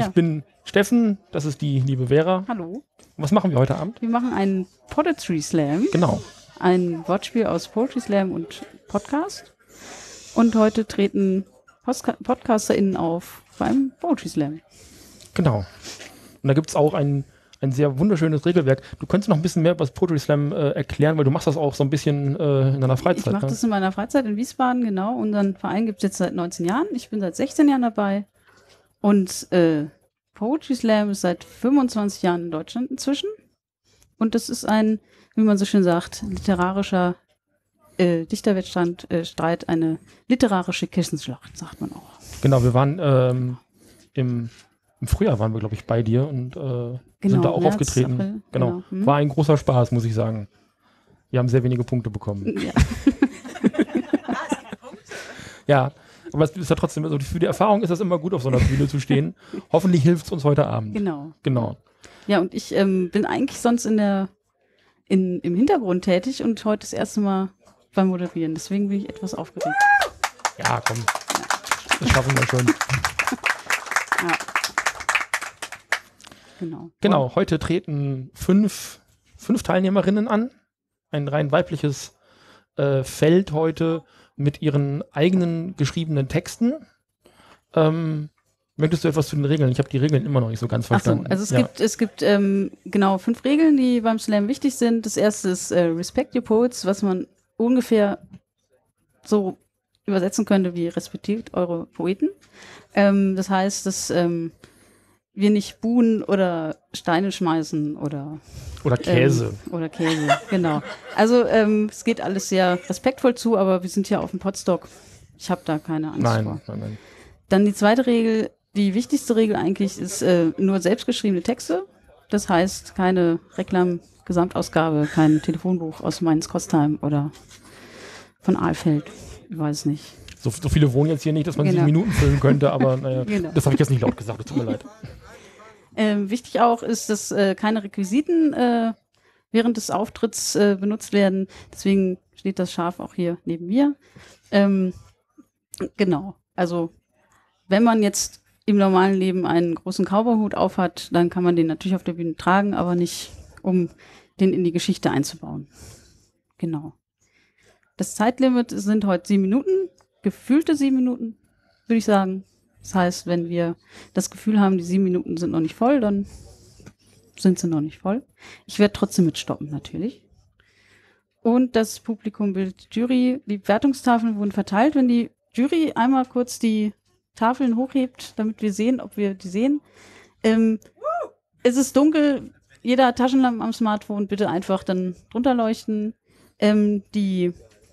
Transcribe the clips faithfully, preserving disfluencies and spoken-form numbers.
Ich bin Steffen, das ist die liebe Vera. Hallo. Was machen wir heute Abend? Wir machen einen Poetry Slam. Genau. Ein Wortspiel aus Poetry Slam und Podcast. Und heute treten Postka- PodcasterInnen auf beim Poetry Slam. Genau. Und da gibt es auch ein, ein sehr wunderschönes Regelwerk. Du könntest noch ein bisschen mehr über das Poetry Slam äh, erklären, weil du machst das auch so ein bisschen äh, in deiner Freizeit. Ich mache ne? das in meiner Freizeit in Wiesbaden, genau. Unseren Verein gibt es jetzt seit neunzehn Jahren. Ich bin seit sechzehn Jahren dabei. Und äh, Poetry Slam ist seit fünfundzwanzig Jahren in Deutschland inzwischen. Und das ist ein, wie man so schön sagt, literarischer äh, Dichterwettstreit, äh, Streit, eine literarische Kissenschlacht, sagt man auch. Genau, wir waren ähm, im, im Frühjahr waren wir, glaube ich, bei dir und äh, Genau, sind da auch März, aufgetreten. April, genau. genau. Hm. War ein großer Spaß, muss ich sagen. Wir haben sehr wenige Punkte bekommen. Ja. Ja, aber es ist ja trotzdem, also für die Erfahrung ist das immer gut, auf so einer Bühne zu stehen. Hoffentlich hilft es uns heute Abend. Genau. Genau. Ja, und ich ähm, bin eigentlich sonst in der in, im Hintergrund tätig und heute das erste Mal beim Moderieren. Deswegen bin ich etwas aufgeregt. Ja, komm. Das schaffen wir schon. Ja. Genau. Genau, heute treten fünf, fünf Teilnehmerinnen an. Ein rein weibliches äh, Feld heute mit ihren eigenen geschriebenen Texten. Ähm, möchtest du etwas zu den Regeln? Ich habe die Regeln immer noch nicht so ganz Ach so, verstanden. also es ja. gibt, es gibt ähm, genau fünf Regeln, die beim Slam wichtig sind. Das erste ist äh, Respect Your Poets, was man ungefähr so übersetzen könnte wie respektiert eure Poeten. Ähm, das heißt, dass ähm, wir nicht buhen oder Steine schmeißen oder Oder Käse. Ähm, oder Käse, genau. Also ähm, es geht alles sehr respektvoll zu, aber wir sind ja auf dem Podstock. Ich habe da keine Angst Nein, vor. nein, nein. Dann die zweite Regel, die wichtigste Regel eigentlich ist äh, nur selbstgeschriebene Texte. Das heißt keine Reklam-Gesamtausgabe, kein Telefonbuch aus Mainz-Kostheim oder von Ahlfeld. Ich weiß nicht. So, so viele wohnen jetzt hier nicht, dass man Genau. sieben Minuten füllen könnte, aber naja, Genau. das habe ich jetzt nicht laut gesagt, das tut mir leid. Ähm, wichtig auch ist, dass äh, keine Requisiten äh, während des Auftritts äh, benutzt werden. Deswegen steht das Schaf auch hier neben mir. Ähm, genau. Also wenn man jetzt im normalen Leben einen großen Cowboyhut aufhat, dann kann man den natürlich auf der Bühne tragen, aber nicht, um den in die Geschichte einzubauen. Genau. Das Zeitlimit sind heute sieben Minuten, gefühlte sieben Minuten, würde ich sagen. Das heißt, wenn wir das Gefühl haben, die sieben Minuten sind noch nicht voll, dann sind sie noch nicht voll. Ich werde trotzdem mitstoppen, natürlich. Und das Publikum bildet die Jury. Die Wertungstafeln wurden verteilt. Wenn die Jury einmal kurz die Tafeln hochhebt, damit wir sehen, ob wir die sehen. Ähm, es ist dunkel. Jeder hat Taschenlampen am Smartphone. Bitte einfach dann drunter leuchten. Ähm, die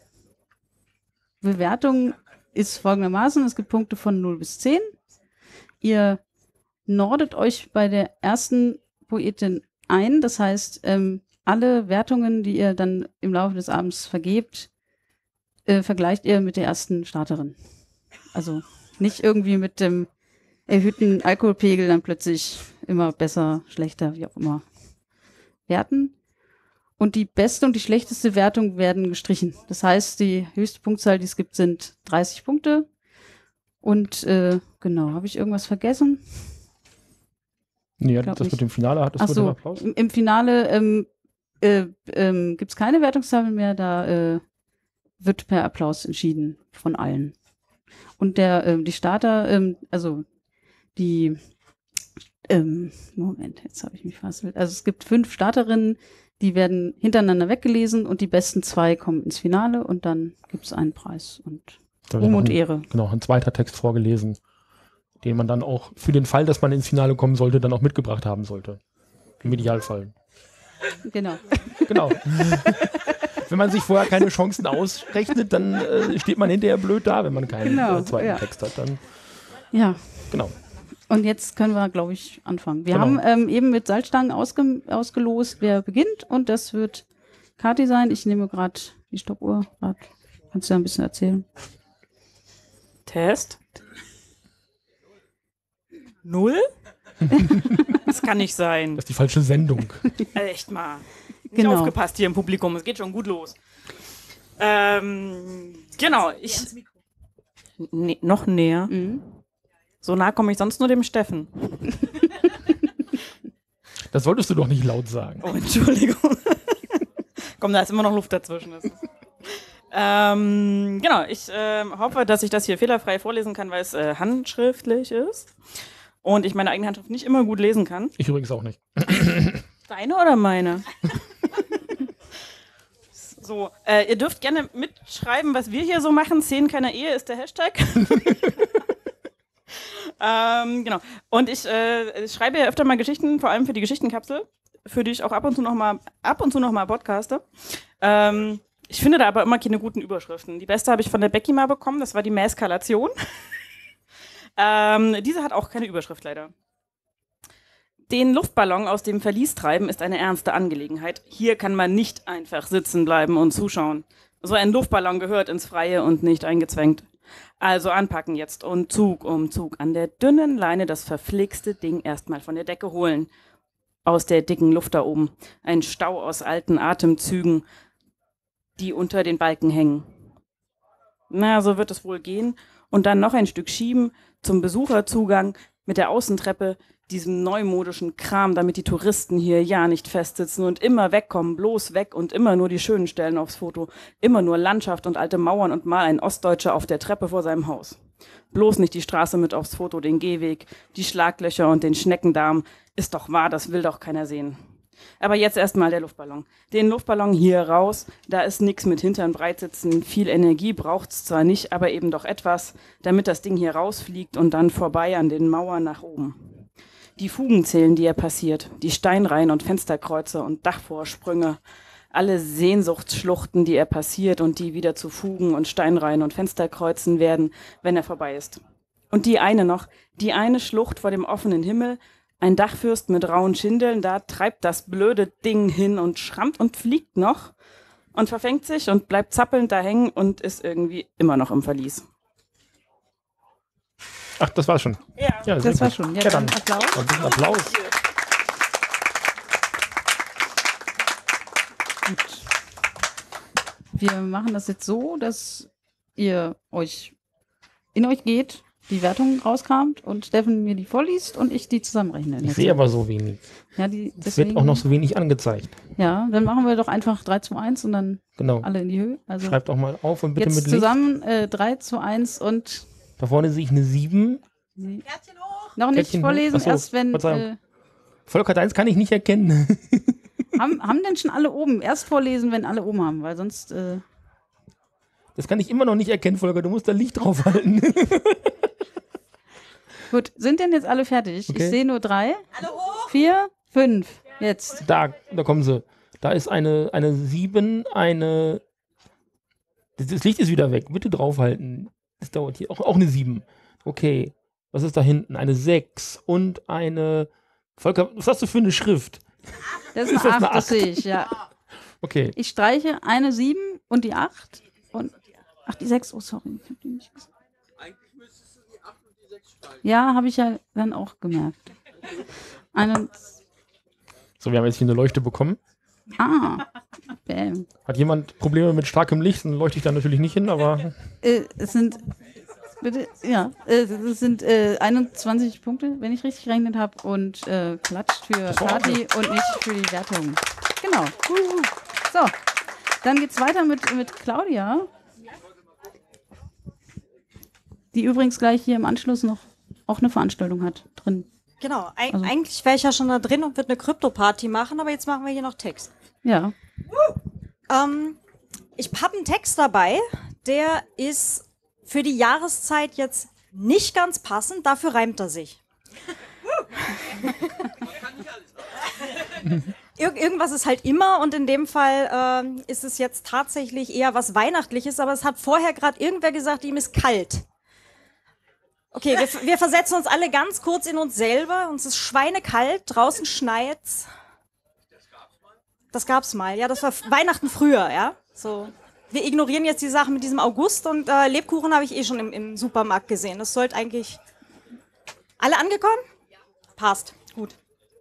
Bewertung ist folgendermaßen, es gibt Punkte von null bis zehn. Ihr nordet euch bei der ersten Poetin ein, das heißt, ähm, alle Wertungen, die ihr dann im Laufe des Abends vergebt, äh, vergleicht ihr mit der ersten Starterin. Also nicht irgendwie mit dem erhöhten Alkoholpegel dann plötzlich immer besser, schlechter, wie auch immer werten. Und die beste und die schlechteste Wertung werden gestrichen. Das heißt, die höchste Punktzahl, die es gibt, sind dreißig Punkte. Und äh, genau, habe ich irgendwas vergessen? Nee, Glaub das nicht. mit dem Finale hattest Ach du den so, Applaus? im, im Finale ähm, äh, ähm, gibt es keine Wertungstafel mehr, da äh, wird per Applaus entschieden von allen. Und der, ähm, die Starter, ähm, also die, ähm, Moment, jetzt habe ich mich fast, also es gibt fünf Starterinnen, die werden hintereinander weggelesen und die besten zwei kommen ins Finale und dann gibt es einen Preis und Da wird Ruhm noch und ein, Ehre. Genau, ein zweiter Text vorgelesen, den man dann auch für den Fall, dass man ins Finale kommen sollte, dann auch mitgebracht haben sollte. Im Idealfall. Genau. Genau. Wenn man sich vorher keine Chancen ausrechnet, dann äh, steht man hinterher blöd da, wenn man keinen Genau, äh, zweiten ja. Text hat. Dann, Ja. genau. Und jetzt können wir, glaube ich, anfangen. Wir Genau. haben ähm, eben mit Salzstangen ausge ausgelost, wer beginnt. Und das wird Kathi sein. Ich nehme gerade die Stoppuhr. Grad. Kannst du ja ein bisschen erzählen? Test. Null? Das kann nicht sein. Das ist die falsche Sendung. Also echt mal. Nicht Genau. aufgepasst hier im Publikum. Es geht schon gut los. Ähm, genau. Ich, nee, noch näher. Mhm. So nah komme ich sonst nur dem Steffen. Das solltest du doch nicht laut sagen. Oh, Entschuldigung. Komm, da ist immer noch Luft dazwischen. Das ist ähm, genau, ich äh, hoffe, dass ich das hier fehlerfrei vorlesen kann, weil es äh, handschriftlich ist und ich meine eigene Handschrift nicht immer gut lesen kann. Ich übrigens auch nicht. Deine oder meine? So, äh, ihr dürft gerne mitschreiben, was wir hier so machen. Szenen keiner Ehe ist der Hashtag. ähm, genau. Und ich äh, schreibe ja öfter mal Geschichten, vor allem für die Geschichtenkapsel, für die ich auch ab und zu noch mal ab und zu noch mal podcaste. Ähm, ich finde da aber immer keine guten Überschriften. Die beste habe ich von der Becky mal bekommen, das war die Mäskalation. ähm, diese hat auch keine Überschrift leider. Den Luftballon aus dem Verlies treiben ist eine ernste Angelegenheit. Hier kann man nicht einfach sitzen bleiben und zuschauen. So ein Luftballon gehört ins Freie und nicht eingezwängt. Also anpacken jetzt und Zug um Zug an der dünnen Leine das verflixte Ding erstmal von der Decke holen. Aus der dicken Luft da oben. Ein Stau aus alten Atemzügen, die unter den Balken hängen. Na, so wird es wohl gehen. Und dann noch ein Stück schieben zum Besucherzugang mit der Außentreppe, diesem neumodischen Kram, damit die Touristen hier ja nicht festsitzen und immer wegkommen, bloß weg und immer nur die schönen Stellen aufs Foto. Immer nur Landschaft und alte Mauern und mal ein Ostdeutscher auf der Treppe vor seinem Haus. Bloß nicht die Straße mit aufs Foto, den Gehweg, die Schlaglöcher und den Schneckendarm. Ist doch wahr, das will doch keiner sehen. Aber jetzt erstmal der Luftballon. Den Luftballon hier raus, da ist nix mit Hintern breitsitzen. Viel Energie braucht's zwar nicht, aber eben doch etwas, damit das Ding hier rausfliegt und dann vorbei an den Mauern nach oben. Die Fugenzählen, die er passiert, die Steinreihen und Fensterkreuze und Dachvorsprünge, alle Sehnsuchtsschluchten, die er passiert und die wieder zu Fugen und Steinreihen und Fensterkreuzen werden, wenn er vorbei ist. Und die eine noch, die eine Schlucht vor dem offenen Himmel, ein Dachfürst mit rauen Schindeln, da treibt das blöde Ding hin und schrammt und fliegt noch und verfängt sich und bleibt zappelnd da hängen und ist irgendwie immer noch im Verlies. Ach, das war's schon. Ja, Ja, Das sehr war gut. schon. Ja, Ja, dann dann Applaus. ein bisschen Applaus. Gut. Wir machen das jetzt so, dass ihr euch in euch geht, die Wertung rauskramt und Steffen mir die vorliest und ich die zusammenrechne. Ich sehe aber so wenig. Ja, die, Es deswegen, wird auch noch so wenig angezeigt. Ja, dann machen wir doch einfach drei zu eins und dann Genau. alle in die Höhe. Also Schreibt auch mal auf und bitte jetzt mit Licht. zusammen äh, drei zu eins und Da vorne sehe ich eine sieben. noch nicht Kärtchen hoch. vorlesen, Ach so, erst wenn. Verzeihung. Äh, Volker eins kann ich nicht erkennen. haben, haben denn schon alle oben? Erst vorlesen, wenn alle oben haben, weil sonst. Äh, Das kann ich immer noch nicht erkennen, Volker. Du musst da Licht drauf halten. Gut, sind denn jetzt alle fertig? Okay. Ich sehe nur drei. Alle hoch. Vier, fünf. Jetzt. Da, da kommen sie. Da ist eine, eine sieben, eine. Das, das Licht ist wieder weg. Bitte draufhalten. Das dauert hier. Auch, auch eine sieben. Okay. Was ist da hinten? Eine sechs und eine. Volker, was hast du für eine Schrift? Das ist Ist eine das eine acht, das acht? sehe ich, ja. Okay. Ich streiche eine sieben und die acht. Und. Ach, die sechs. Oh, sorry. Ich hab die nicht gesagt. Eigentlich müsstest du die acht und die sechs streichen. Ja, habe ich ja dann auch gemerkt. Eine. So, wir haben jetzt hier eine Leuchte bekommen. Ah. Bäm. Hat jemand Probleme mit starkem Licht? Dann leuchte ich da natürlich nicht hin, aber. Äh, es sind. Bitte, ja, äh, es sind äh, einundzwanzig Punkte, wenn ich richtig gerechnet habe. Und äh, klatscht für Das war Party und nicht für die Wertung. Genau. Huhu. So, dann geht's weiter mit, mit Claudia. Die übrigens gleich hier im Anschluss noch auch eine Veranstaltung hat drin. Genau, Eig Also- eigentlich wäre ich ja schon da drin und würde eine Krypto-Party machen, aber jetzt machen wir hier noch Text. Ja. Ähm, ich habe einen Text dabei, der ist für die Jahreszeit jetzt nicht ganz passend, dafür reimt er sich. Ir irgendwas ist halt immer und in dem Fall ähm, ist es jetzt tatsächlich eher was Weihnachtliches, aber es hat vorher gerade irgendwer gesagt, ihm ist kalt. Okay, wir, wir versetzen uns alle ganz kurz in uns selber. Uns ist schweinekalt, draußen schneit's. Das gab's mal, ja, das war Weihnachten früher, ja. So, wir ignorieren jetzt die Sachen mit diesem August und äh, Lebkuchen habe ich eh schon im, im Supermarkt gesehen. Das sollte eigentlich... Alle angekommen? Passt, gut.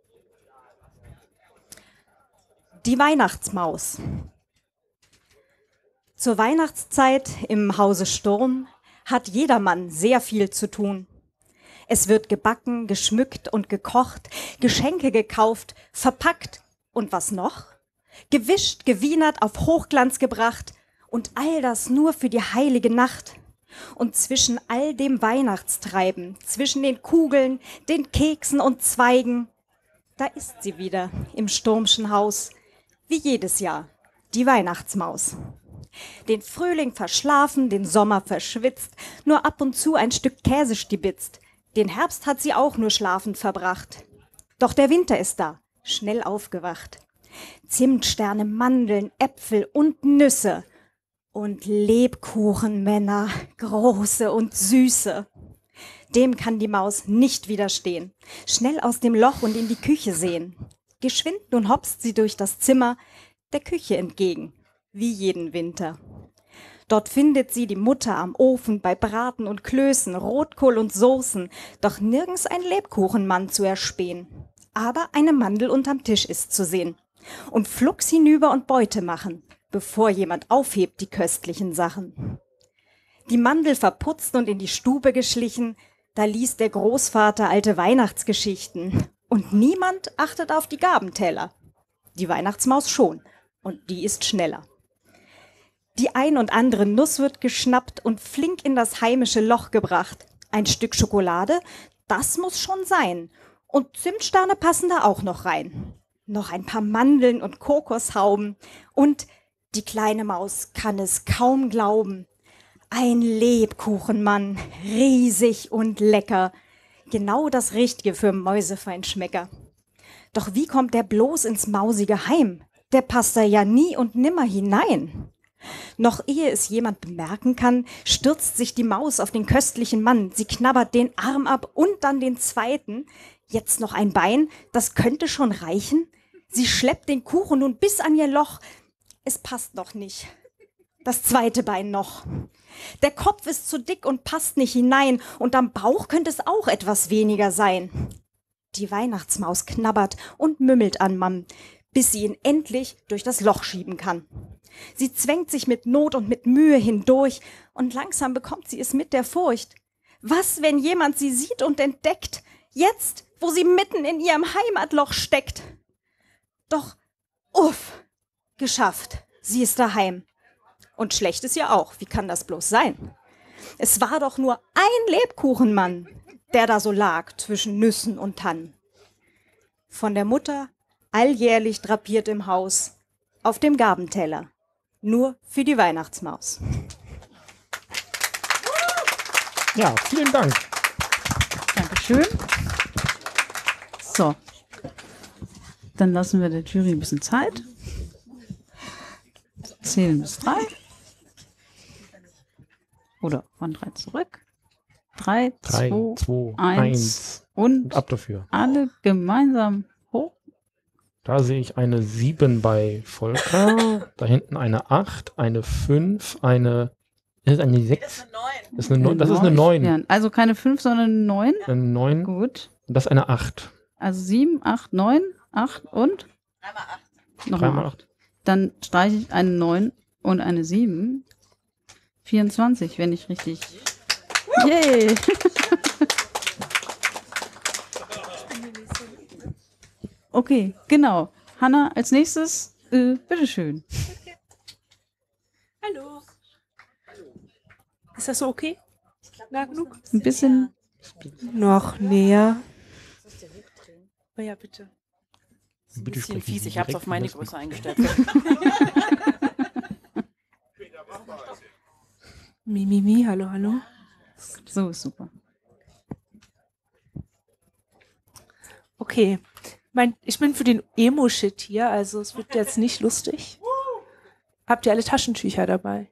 Die Weihnachtsmaus. Zur Weihnachtszeit im Hause Sturm hat jedermann sehr viel zu tun. Es wird gebacken, geschmückt und gekocht, Geschenke gekauft, verpackt und was noch? Gewischt, gewienert, auf Hochglanz gebracht und all das nur für die heilige Nacht. Und zwischen all dem Weihnachtstreiben, zwischen den Kugeln, den Keksen und Zweigen, da ist sie wieder im Sturmschen Haus, wie jedes Jahr, die Weihnachtsmaus. Den Frühling verschlafen, den Sommer verschwitzt, nur ab und zu ein Stück Käse stibitzt. Den Herbst hat sie auch nur schlafend verbracht. Doch der Winter ist da, schnell aufgewacht. Zimtsterne, Mandeln, Äpfel und Nüsse. Und Lebkuchenmänner, große und süße. Dem kann die Maus nicht widerstehen. Schnell aus dem Loch und in die Küche sehen. Geschwind nun hopst sie durch das Zimmer der Küche entgegen, wie jeden Winter. Dort findet sie die Mutter am Ofen bei Braten und Klößen, Rotkohl und Soßen, doch nirgends ein Lebkuchenmann zu erspähen. Aber eine Mandel unterm Tisch ist zu sehen. Und flugs hinüber und Beute machen, bevor jemand aufhebt die köstlichen Sachen. Die Mandel verputzt und in die Stube geschlichen, da liest der Großvater alte Weihnachtsgeschichten. Und niemand achtet auf die Gabenteller. Die Weihnachtsmaus schon, und die ist schneller. Die ein und andere Nuss wird geschnappt und flink in das heimische Loch gebracht. Ein Stück Schokolade, das muss schon sein. Und Zimtsterne passen da auch noch rein. Noch ein paar Mandeln und Kokoshauben. Und die kleine Maus kann es kaum glauben. Ein Lebkuchenmann, riesig und lecker. Genau das Richtige für Mäusefeinschmecker. Doch wie kommt der bloß ins mausige Heim? Der passt da ja nie und nimmer hinein. Noch ehe es jemand bemerken kann, stürzt sich die Maus auf den köstlichen Mann. Sie knabbert den Arm ab und dann den zweiten. Jetzt noch ein Bein, das könnte schon reichen. Sie schleppt den Kuchen nun bis an ihr Loch. Es passt noch nicht. Das zweite Bein noch. Der Kopf ist zu dick und passt nicht hinein. Und am Bauch könnte es auch etwas weniger sein. Die Weihnachtsmaus knabbert und mümmelt an Mann, bis sie ihn endlich durch das Loch schieben kann. Sie zwängt sich mit Not und mit Mühe hindurch und langsam bekommt sie es mit der Furcht. Was, wenn jemand sie sieht und entdeckt, jetzt, wo sie mitten in ihrem Heimatloch steckt? Doch, uff, geschafft, sie ist daheim. Und schlecht ist ja auch, wie kann das bloß sein? Es war doch nur ein Lebkuchenmann, der da so lag zwischen Nüssen und Tannen. Von der Mutter alljährlich drapiert im Haus, auf dem Gabenteller, nur für die Weihnachtsmaus. Ja, vielen Dank. Dankeschön. So. Dann lassen wir der Jury ein bisschen Zeit. Zählen bis drei. Oder von drei zurück. Drei, Drei, zwei, zwei, eins. eins. Und Und ab dafür. alle gemeinsam hoch. Da sehe ich eine sieben bei Volker. Da hinten eine acht, eine fünf, eine. Ist das eine sechs? Das ist eine neun. Das ist eine neun. Ja, also keine fünf, sondern eine neun. Eine neun. Gut. Und das ist eine acht. Also sieben, acht, neun, acht und? Dreimal acht. Nochmal Dreimal acht. Dann streiche ich eine neun und eine sieben. vierundzwanzig, wenn ich richtig. Yay! Okay, genau. Hanna, als nächstes, äh, bitteschön. Hallo. Ist das so okay? Nah genug? Ein bisschen. Noch näher. Oh ja, bitte. Ein Bitte bisschen sprechen Sie fies, ich habe es direkt auf meine in das Größe Mikro. eingestellt. Mi, mi, mi, hallo, hallo. So ist super. Okay. Mein, ich bin für den Emo-Shit hier, also es wird jetzt nicht lustig. Habt ihr alle Taschentücher dabei?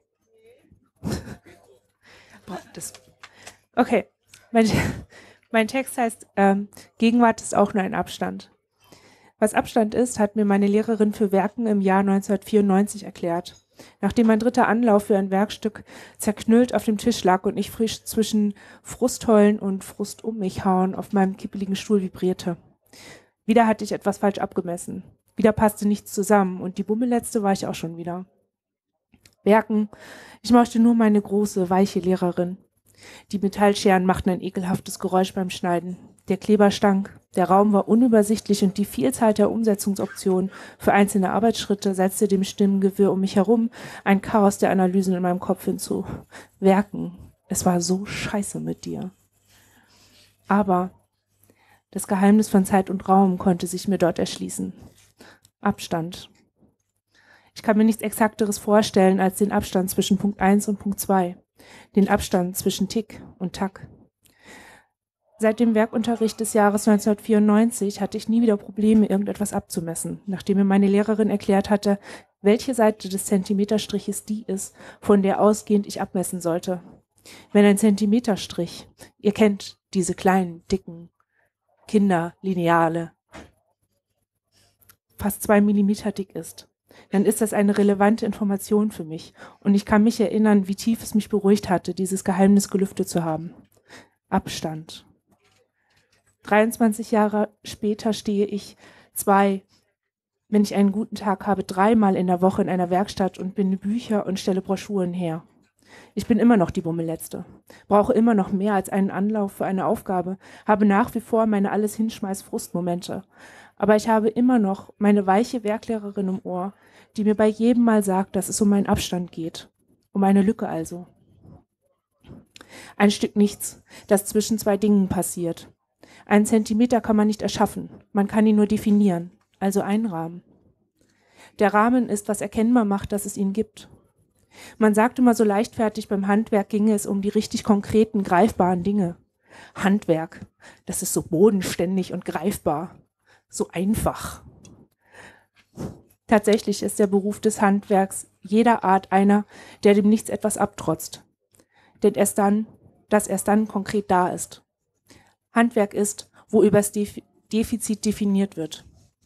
Boah, das okay. Mein, mein Text heißt, ähm, Gegenwart ist auch nur ein Abstand. Was Abstand ist, hat mir meine Lehrerin für Werken im Jahr neunzehnhundertvierundneunzig erklärt. Nachdem mein dritter Anlauf für ein Werkstück zerknüllt auf dem Tisch lag und ich frisch zwischen Frustheulen und Frust um mich hauen auf meinem kippeligen Stuhl vibrierte. Wieder hatte ich etwas falsch abgemessen. Wieder passte nichts zusammen und die Bummelletzte war ich auch schon wieder. Werken, ich mochte nur meine große, weiche Lehrerin. Die Metallscheren machten ein ekelhaftes Geräusch beim Schneiden. Der Kleber stank. Der Raum war unübersichtlich und die Vielzahl der Umsetzungsoptionen für einzelne Arbeitsschritte setzte dem Stimmengewirr um mich herum ein Chaos der Analysen in meinem Kopf hinzu. Werken. Es war so scheiße mit dir. Aber das Geheimnis von Zeit und Raum konnte sich mir dort erschließen. Abstand. Ich kann mir nichts Exakteres vorstellen als den Abstand zwischen Punkt eins und Punkt zwei. Den Abstand zwischen Tick und Tack. Seit dem Werkunterricht des Jahres neunzehnhundertvierundneunzig hatte ich nie wieder Probleme, irgendetwas abzumessen, nachdem mir meine Lehrerin erklärt hatte, welche Seite des Zentimeterstriches die ist, von der ausgehend ich abmessen sollte. Wenn ein Zentimeterstrich, ihr kennt diese kleinen, dicken Kinderlineale, fast zwei Millimeter dick ist, dann ist das eine relevante Information für mich und ich kann mich erinnern, wie tief es mich beruhigt hatte, dieses Geheimnis gelüftet zu haben. Abstand. dreiundzwanzig Jahre später stehe ich zwei, wenn ich einen guten Tag habe, dreimal in der Woche in einer Werkstatt und binde Bücher und stelle Broschüren her. Ich bin immer noch die Bummelletzte, brauche immer noch mehr als einen Anlauf für eine Aufgabe, habe nach wie vor meine Alles-Hinschmeiß-Frustmomente. Aber ich habe immer noch meine weiche Werklehrerin im Ohr, die mir bei jedem Mal sagt, dass es um einen Abstand geht. Um eine Lücke also. Ein Stück Nichts, das zwischen zwei Dingen passiert. Einen Zentimeter kann man nicht erschaffen, man kann ihn nur definieren, also einrahmen. Der Rahmen ist, was erkennbar macht, dass es ihn gibt. Man sagt immer so leichtfertig, beim Handwerk ginge es um die richtig konkreten, greifbaren Dinge. Handwerk, das ist so bodenständig und greifbar, so einfach. Tatsächlich ist der Beruf des Handwerks jeder Art einer, der dem Nichts etwas abtrotzt. Denn erst dann, dass erst dann konkret da ist. Handwerk ist, wo übers Def- Defizit definiert wird.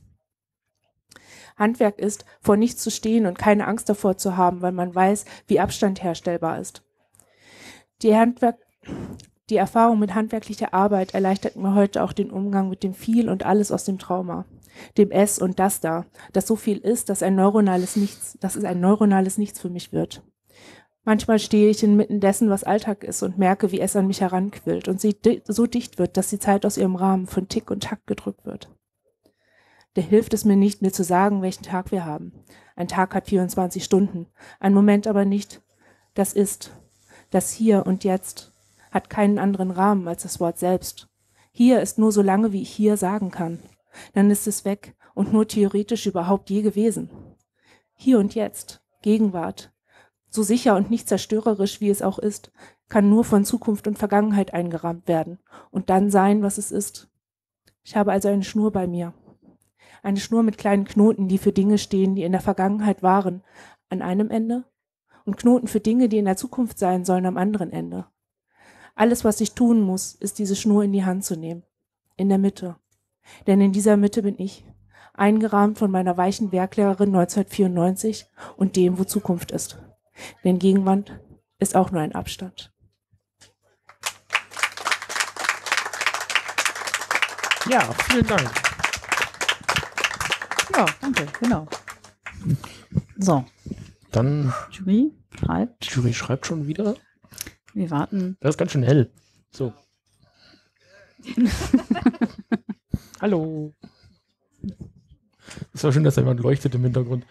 Handwerk ist, vor nichts zu stehen und keine Angst davor zu haben, weil man weiß, wie Abstand herstellbar ist. Die, Handwerk- die Erfahrung mit handwerklicher Arbeit erleichtert mir heute auch den Umgang mit dem Viel und Alles aus dem Trauma. Dem Es und Das da, das so viel ist, dass ein neuronales Nichts, dass es ein neuronales Nichts für mich wird. Manchmal stehe ich inmitten dessen, was Alltag ist und merke, wie es an mich heranquillt und sie di- so dicht wird, dass die Zeit aus ihrem Rahmen von Tick und Tack gedrückt wird. Da hilft es mir nicht, mir zu sagen, welchen Tag wir haben. Ein Tag hat vierundzwanzig Stunden, ein Moment aber nicht. Das ist, das Hier und Jetzt hat keinen anderen Rahmen als das Wort selbst. Hier ist nur so lange, wie ich hier sagen kann. Dann ist es weg und nur theoretisch überhaupt je gewesen. Hier und Jetzt, Gegenwart, so sicher und nicht zerstörerisch, wie es auch ist, kann nur von Zukunft und Vergangenheit eingerahmt werden und dann sein, was es ist. Ich habe also eine Schnur bei mir. Eine Schnur mit kleinen Knoten, die für Dinge stehen, die in der Vergangenheit waren, an einem Ende und Knoten für Dinge, die in der Zukunft sein sollen, am anderen Ende. Alles, was ich tun muss, ist diese Schnur in die Hand zu nehmen. In der Mitte. Denn in dieser Mitte bin ich, eingerahmt von meiner weichen Werklehrerin neunzehnhundertvierundneunzig und dem, wo Zukunft ist. Denn Gegenwart ist auch nur ein Abstand. Ja, vielen Dank. Ja, danke, genau. So, Dann, Jury schreibt. Jury schreibt schon wieder. Wir warten. Das ist ganz schön hell. So. Hallo. Es war schön, dass da jemand leuchtet im Hintergrund.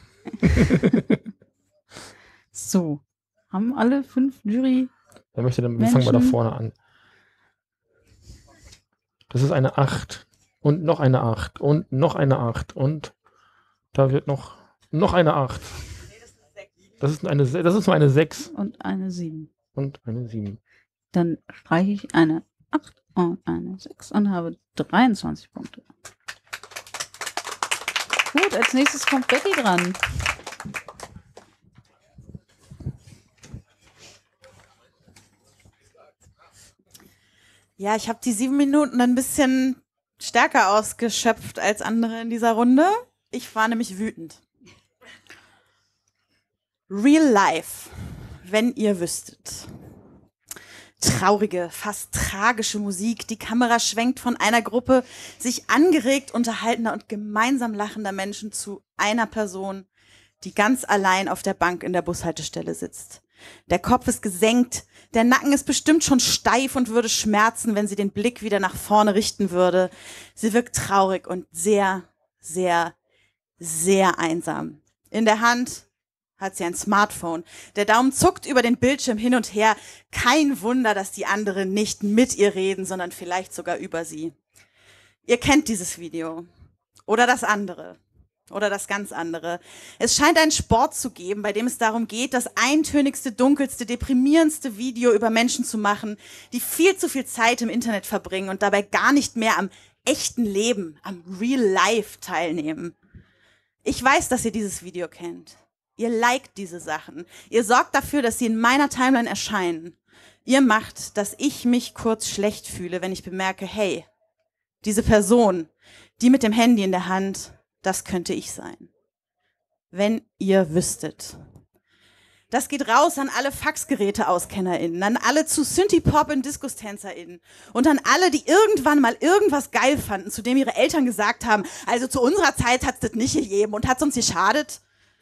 So, haben alle fünf Jury. Wer möchte denn? Wir fangen mal da vorne an. Das ist eine acht. Und noch eine acht. Und noch eine acht. Und da wird noch, noch eine acht. Das ist eine, Se- das ist nur eine sechs. Und eine sieben. Und eine sieben. Dann streiche ich eine acht und eine sechs und habe dreiundzwanzig Punkte. Gut, als nächstes kommt Betty dran. Ja, ich habe die sieben Minuten ein bisschen stärker ausgeschöpft als andere in dieser Runde. Ich war nämlich wütend. Real Life, wenn ihr wüsstet. Traurige, fast tragische Musik. Die Kamera schwenkt von einer Gruppe sich angeregt unterhaltender und gemeinsam lachender Menschen zu einer Person, die ganz allein auf der Bank in der Bushaltestelle sitzt. Der Kopf ist gesenkt, der Nacken ist bestimmt schon steif und würde schmerzen, wenn sie den Blick wieder nach vorne richten würde. Sie wirkt traurig und sehr, sehr, sehr einsam. In der Hand hat sie ein Smartphone. Der Daumen zuckt über den Bildschirm hin und her. Kein Wunder, dass die anderen nicht mit ihr reden, sondern vielleicht sogar über sie. Ihr kennt dieses Video. Oder das andere. Oder das ganz andere. Es scheint einen Sport zu geben, bei dem es darum geht, das eintönigste, dunkelste, deprimierendste Video über Menschen zu machen, die viel zu viel Zeit im Internet verbringen und dabei gar nicht mehr am echten Leben, am Real Life teilnehmen. Ich weiß, dass ihr dieses Video kennt. Ihr liked diese Sachen. Ihr sorgt dafür, dass sie in meiner Timeline erscheinen. Ihr macht, dass ich mich kurz schlecht fühle, wenn ich bemerke, hey, diese Person, die mit dem Handy in der Hand, das könnte ich sein. Wenn ihr wüsstet. Das geht raus an alle Faxgeräte-AuskennerInnen, an alle zu Synthie-Pop- und Disco-TänzerInnen und an alle, die irgendwann mal irgendwas geil fanden, zu dem ihre Eltern gesagt haben, also zu unserer Zeit hat's das nicht gegeben und hat's uns geschadet.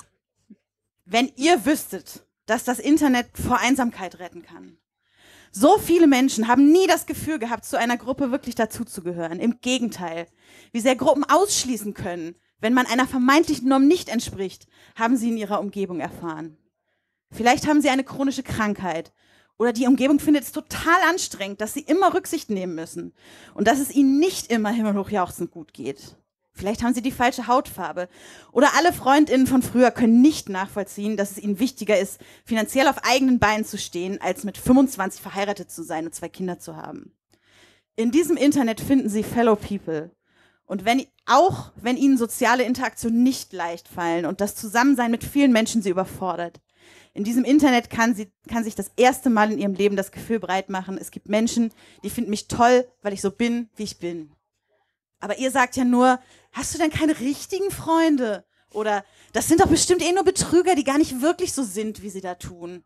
Wenn ihr wüsstet, dass das Internet vor Einsamkeit retten kann. So viele Menschen haben nie das Gefühl gehabt, zu einer Gruppe wirklich dazuzugehören. Im Gegenteil. Wie sehr Gruppen ausschließen können, wenn man einer vermeintlichen Norm nicht entspricht, haben sie in ihrer Umgebung erfahren. Vielleicht haben sie eine chronische Krankheit oder die Umgebung findet es total anstrengend, dass sie immer Rücksicht nehmen müssen und dass es ihnen nicht immer himmelhoch jauchzend gut geht. Vielleicht haben sie die falsche Hautfarbe oder alle FreundInnen von früher können nicht nachvollziehen, dass es ihnen wichtiger ist, finanziell auf eigenen Beinen zu stehen, als mit fünfundzwanzig verheiratet zu sein und zwei Kinder zu haben. In diesem Internet finden sie Fellow People. Und wenn, auch wenn ihnen soziale Interaktionen nicht leicht fallen und das Zusammensein mit vielen Menschen sie überfordert. In diesem Internet kann, sie, kann sich das erste Mal in ihrem Leben das Gefühl breit machen, es gibt Menschen, die finden mich toll, weil ich so bin, wie ich bin. Aber ihr sagt ja nur, hast du denn keine richtigen Freunde? Oder das sind doch bestimmt eh nur Betrüger, die gar nicht wirklich so sind, wie sie da tun.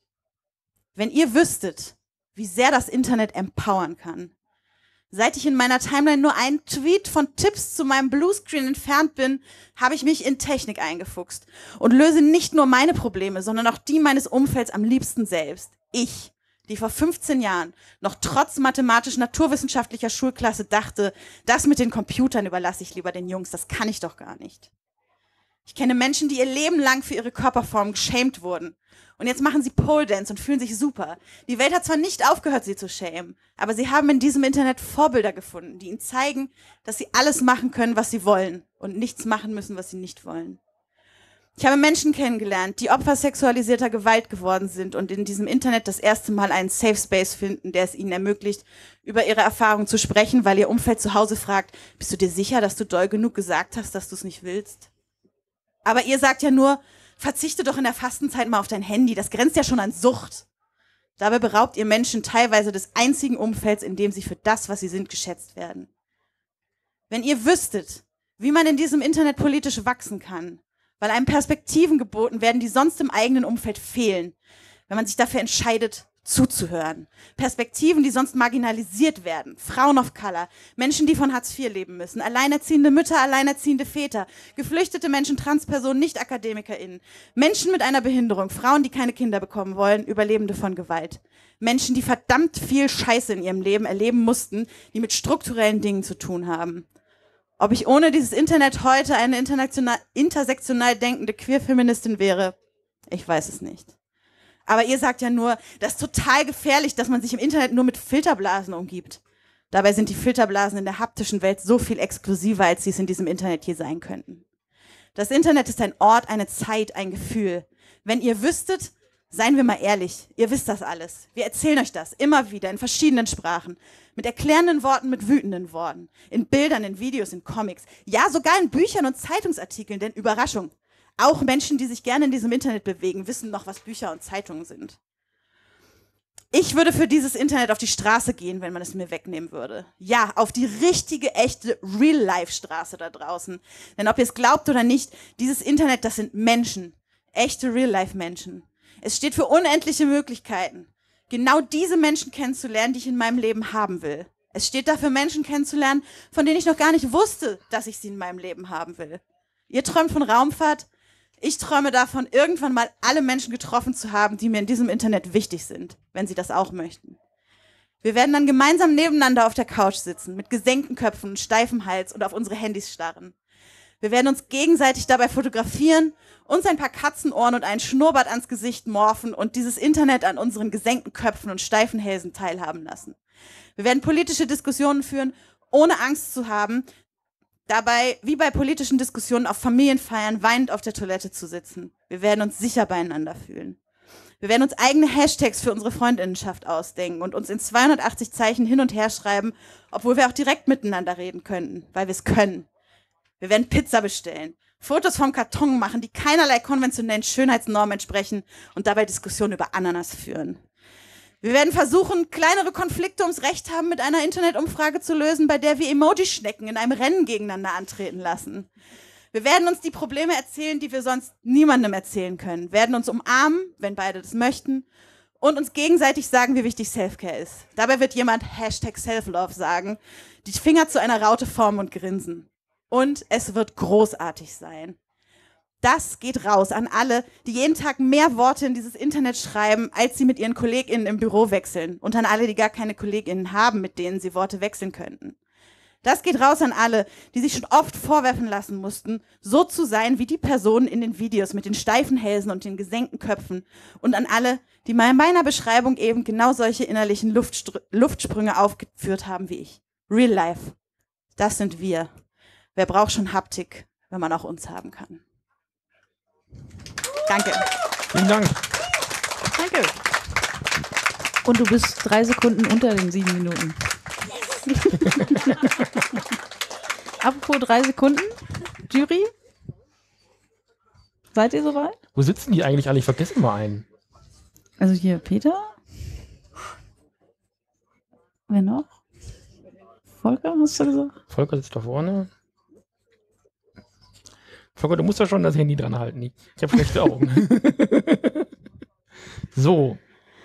Wenn ihr wüsstet, wie sehr das Internet empowern kann. Seit ich in meiner Timeline nur einen Tweet von Tipps zu meinem Bluescreen entfernt bin, habe ich mich in Technik eingefuchst und löse nicht nur meine Probleme, sondern auch die meines Umfelds am liebsten selbst. Ich, die vor fünfzehn Jahren noch trotz mathematisch-naturwissenschaftlicher Schulklasse dachte, das mit den Computern überlasse ich lieber den Jungs, das kann ich doch gar nicht. Ich kenne Menschen, die ihr Leben lang für ihre Körperform geschämt wurden. Und jetzt machen sie Pole Dance und fühlen sich super. Die Welt hat zwar nicht aufgehört, sie zu schämen, aber sie haben in diesem Internet Vorbilder gefunden, die ihnen zeigen, dass sie alles machen können, was sie wollen und nichts machen müssen, was sie nicht wollen. Ich habe Menschen kennengelernt, die Opfer sexualisierter Gewalt geworden sind und in diesem Internet das erste Mal einen Safe Space finden, der es ihnen ermöglicht, über ihre Erfahrungen zu sprechen, weil ihr Umfeld zu Hause fragt, bist du dir sicher, dass du doll genug gesagt hast, dass du es nicht willst? Aber ihr sagt ja nur, verzichte doch in der Fastenzeit mal auf dein Handy, das grenzt ja schon an Sucht. Dabei beraubt ihr Menschen teilweise des einzigen Umfelds, in dem sie für das, was sie sind, geschätzt werden. Wenn ihr wüsstet, wie man in diesem Internet politisch wachsen kann, weil einem Perspektiven geboten werden, die sonst im eigenen Umfeld fehlen, wenn man sich dafür entscheidet, zuzuhören. Perspektiven, die sonst marginalisiert werden. Frauen of Color, Menschen, die von Hartz vier leben müssen, alleinerziehende Mütter, alleinerziehende Väter, geflüchtete Menschen, Transpersonen, Nicht-AkademikerInnen, Menschen mit einer Behinderung, Frauen, die keine Kinder bekommen wollen, Überlebende von Gewalt. Menschen, die verdammt viel Scheiße in ihrem Leben erleben mussten, die mit strukturellen Dingen zu tun haben. Ob ich ohne dieses Internet heute eine international, intersektional denkende Queer-Feministin wäre, ich weiß es nicht. Aber ihr sagt ja nur, das ist total gefährlich, dass man sich im Internet nur mit Filterblasen umgibt. Dabei sind die Filterblasen in der haptischen Welt so viel exklusiver, als sie es in diesem Internet hier sein könnten. Das Internet ist ein Ort, eine Zeit, ein Gefühl. Wenn ihr wüsstet, seien wir mal ehrlich, ihr wisst das alles. Wir erzählen euch das immer wieder in verschiedenen Sprachen. Mit erklärenden Worten, mit wütenden Worten. In Bildern, in Videos, in Comics. Ja, sogar in Büchern und Zeitungsartikeln, denn Überraschung. Auch Menschen, die sich gerne in diesem Internet bewegen, wissen noch, was Bücher und Zeitungen sind. Ich würde für dieses Internet auf die Straße gehen, wenn man es mir wegnehmen würde. Ja, auf die richtige, echte Real-Life-Straße da draußen. Denn ob ihr es glaubt oder nicht, dieses Internet, das sind Menschen. Echte Real-Life-Menschen. Es steht für unendliche Möglichkeiten. Genau diese Menschen kennenzulernen, die ich in meinem Leben haben will. Es steht dafür, Menschen kennenzulernen, von denen ich noch gar nicht wusste, dass ich sie in meinem Leben haben will. Ihr träumt von Raumfahrt? Ich träume davon, irgendwann mal alle Menschen getroffen zu haben, die mir in diesem Internet wichtig sind, wenn sie das auch möchten. Wir werden dann gemeinsam nebeneinander auf der Couch sitzen, mit gesenkten Köpfen und steifem Hals und auf unsere Handys starren. Wir werden uns gegenseitig dabei fotografieren, uns ein paar Katzenohren und einen Schnurrbart ans Gesicht morphen und dieses Internet an unseren gesenkten Köpfen und steifen Hälsen teilhaben lassen. Wir werden politische Diskussionen führen, ohne Angst zu haben, dabei, wie bei politischen Diskussionen auf Familienfeiern, weinend auf der Toilette zu sitzen. Wir werden uns sicher beieinander fühlen. Wir werden uns eigene Hashtags für unsere Freundinnenschaft ausdenken und uns in zweihundertachtzig Zeichen hin und her schreiben, obwohl wir auch direkt miteinander reden könnten, weil wir es können. Wir werden Pizza bestellen, Fotos vom Karton machen, die keinerlei konventionellen Schönheitsnormen entsprechen und dabei Diskussionen über Ananas führen. Wir werden versuchen, kleinere Konflikte ums Recht haben mit einer Internetumfrage zu lösen, bei der wir Emoji-Schnecken in einem Rennen gegeneinander antreten lassen. Wir werden uns die Probleme erzählen, die wir sonst niemandem erzählen können, werden uns umarmen, wenn beide das möchten, und uns gegenseitig sagen, wie wichtig Selfcare ist. Dabei wird jemand Hashtag Self-Love sagen, die Finger zu einer Raute formen und grinsen. Und es wird großartig sein. Das geht raus an alle, die jeden Tag mehr Worte in dieses Internet schreiben, als sie mit ihren KollegInnen im Büro wechseln. Und an alle, die gar keine KollegInnen haben, mit denen sie Worte wechseln könnten. Das geht raus an alle, die sich schon oft vorwerfen lassen mussten, so zu sein wie die Personen in den Videos mit den steifen Hälsen und den gesenkten Köpfen. Und an alle, die mal in meiner Beschreibung eben genau solche innerlichen Luftstr- Luftsprünge aufgeführt haben wie ich. Real life. Das sind wir. Wer braucht schon Haptik, wenn man auch uns haben kann? Danke. Vielen Dank. Danke. Und du bist drei Sekunden unter den sieben Minuten. Apropos drei Sekunden. Jury? Seid ihr soweit? Wo sitzen die eigentlich alle? Ich vergesse immer einen. Also hier Peter. Wer noch? Volker, hast du gesagt? Volker sitzt da vorne. Volker, du musst ja schon das Handy dran halten. Ich habe schlechte Augen. So.